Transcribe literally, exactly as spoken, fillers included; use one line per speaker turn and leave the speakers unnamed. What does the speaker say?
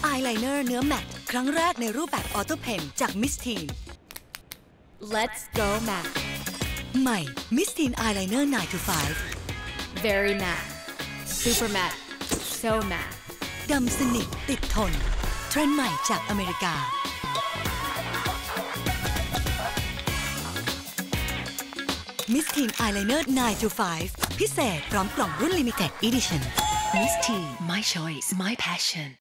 ายไลเนอร์เนื้อแมตต์ครั้งแรกในรูปแบบออโต้เพนจากมิสทีน
Let's go matte
ใหม่มิสทีนอายไลเนอร์ไนน์ทูไฟว์
Very matte Super matte So matte
ดำสนิทติดทนเทรนด์ใหม่จากอเมริกามิสทีนอายไลเนอร์ไนน์ทูไฟว์พิเศษพร้อมกล่องรุ่น Limited Edition Miss Teen My Choice My Passion